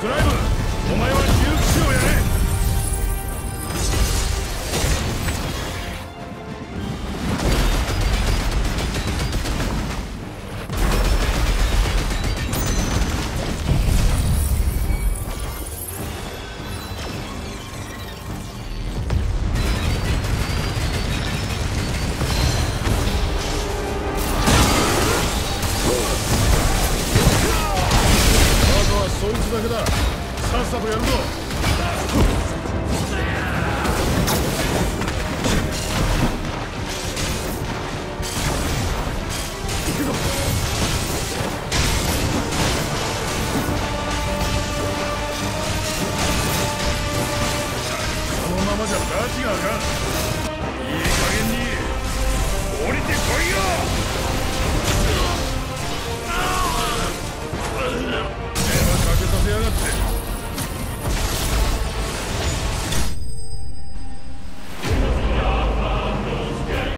クライブ、お前は銃騎士をやれ。そいつだけだ。さっさとやるぞ。